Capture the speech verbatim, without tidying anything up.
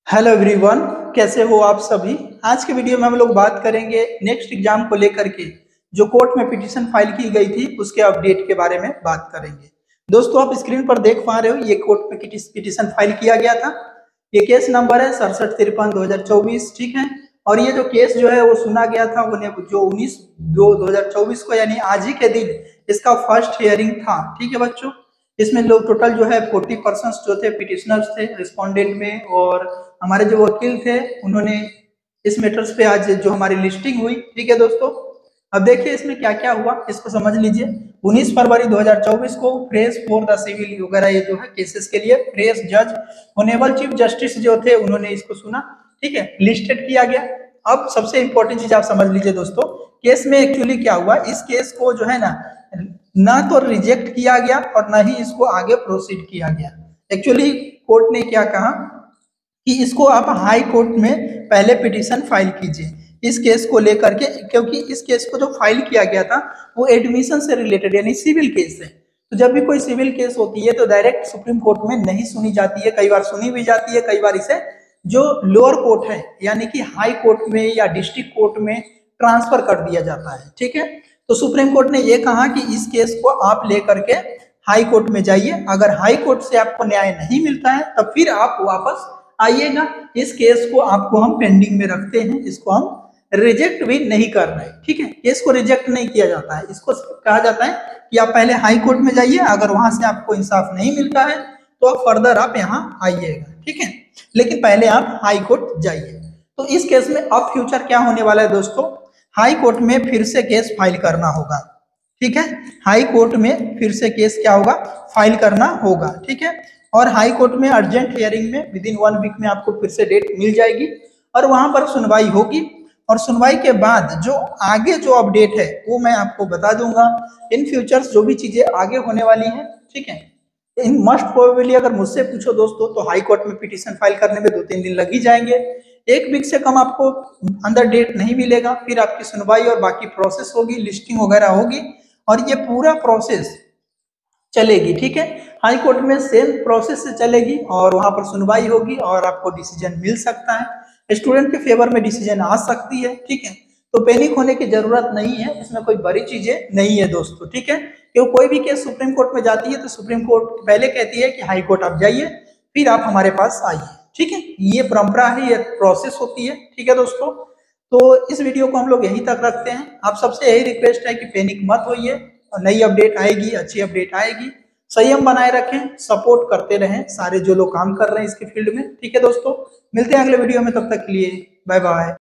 Hello everyone, कैसे हो आप सभी। आज के वीडियो में हम लोग बात करेंगे नेक्स्ट एग्जाम को लेकर के जो कोर्ट में पिटीशन फाइल की गई थी उसके अपडेट के बारे में बात करेंगे। दोस्तों, आप स्क्रीन पर देख पा रहे हो, ये कोर्ट में पिटीशन फाइल किया गया था। ये केस नंबर है सड़सठ तिरपन दो हजार चौबीस, ठीक है। और ये जो केस जो है वो सुना गया था उन्हें जो उन्नीस दो दो हजार चौबीस को, यानी आज ही के दिन इसका फर्स्ट हियरिंग था, ठीक है बच्चों। इसमें लोग टोटल जो है फोर्टी परसेंट जो थे पिटिशनर्स थे रिस्पोंडेंट में, और हमारे जो वकील थे उन्होंने इस मैटर्स पे आज जो हमारी लिस्टिंग हुई, ठीक है दोस्तों। अब देखिए इसमें क्या क्या हुआ, इसको समझ लीजिए। उन्नीस फरवरी दो हजार चौबीस को फ्रेश फॉर द सिविल वगैरह ये जो है केसेस के लिए फ्रेश जज ऑनेबल चीफ जस्टिस जो थे उन्होंने इसको सुना, ठीक है, लिस्टेड किया गया। अब सबसे इंपॉर्टेंट चीज आप समझ लीजिए दोस्तों, केस में एक्चुअली क्या हुआ, इस केस को जो है ना ना तो रिजेक्ट किया गया और ना ही इसको आगे प्रोसीड किया गया। एक्चुअली कोर्ट ने क्या कहा कि इसको आप हाई कोर्ट में पहले पिटीशन फाइल कीजिए इस केस को लेकर के, क्योंकि इस केस को जो फाइल किया गया था वो एडमिशन से रिलेटेड यानी सिविल केस है। तो जब भी कोई सिविल केस होती है तो डायरेक्ट सुप्रीम कोर्ट में नहीं सुनी जाती है, कई बार सुनी भी जाती है, कई बार इसे जो लोअर कोर्ट है यानी कि हाई कोर्ट में या डिस्ट्रिक्ट कोर्ट में ट्रांसफर कर दिया जाता है, ठीक है। तो सुप्रीम कोर्ट ने यह कहा कि इस केस को आप लेकर के हाई कोर्ट में जाइए, अगर हाई कोर्ट से आपको न्याय नहीं मिलता है तब फिर आप वापस आइएगा। इस केस को आपको हम पेंडिंग में रखते हैं, इसको हम रिजेक्ट भी नहीं कर रहे, ठीक है। केस को रिजेक्ट नहीं किया जाता है, इसको कहा जाता है कि आप पहले हाई कोर्ट में जाइए, अगर वहां से आपको इंसाफ नहीं मिलता है तो आप फर्दर आप यहाँ आइएगा, ठीक है, लेकिन पहले आप हाई कोर्ट जाइए। तो इस केस में अब फ्यूचर क्या होने वाला है दोस्तों, हाई कोर्ट में फिर से केस फाइल करना होगा, ठीक है। हाई कोर्ट में फिर से केस क्या होगा, फाइल करना होगा, ठीक है। और हाई कोर्ट में अर्जेंट हियरिंग में विद इन वन वीक में आपको फिर से डेट मिल जाएगी और वहां पर सुनवाई होगी। और सुनवाई के बाद जो आगे जो अपडेट है वो मैं आपको बता दूंगा। इन फ्यूचर्स जो भी चीजें आगे होने वाली हैं, ठीक है, इन मस्ट प्रोबेबली अगर मुझसे पूछो दोस्तों तो हाई कोर्ट में पिटीशन फाइल करने में दो तीन दिन लग ही जाएंगे। एक वीक से कम आपको अंदर डेट नहीं मिलेगा, फिर आपकी सुनवाई और बाकी प्रोसेस होगी, लिस्टिंग वगैरह होगी और ये पूरा प्रोसेस चलेगी, ठीक है। हाई कोर्ट में सेम प्रोसेस से चलेगी और वहां पर सुनवाई होगी और आपको डिसीजन मिल सकता है, स्टूडेंट के फेवर में डिसीजन आ सकती है, ठीक है। तो पैनिक होने की जरूरत नहीं है, इसमें कोई बड़ी चीजें नहीं है दोस्तों, ठीक है। क्योंकि कोई भी केस सुप्रीम कोर्ट में जाती है तो सुप्रीम कोर्ट पहले कहती है कि हाई कोर्ट आप जाइए फिर आप हमारे पास आइए, ठीक है। ये परंपरा है, ये प्रोसेस होती है, ठीक है दोस्तों। तो इस वीडियो को हम लोग यहीं तक रखते हैं। आप सबसे यही रिक्वेस्ट है कि पैनिक मत होइए, और नई अपडेट आएगी, अच्छी अपडेट आएगी, संयम बनाए रखें, सपोर्ट करते रहें सारे जो लोग काम कर रहे हैं इसके फील्ड में, ठीक है दोस्तों। मिलते हैं अगले वीडियो में, तब तक के लिए बाय बाय।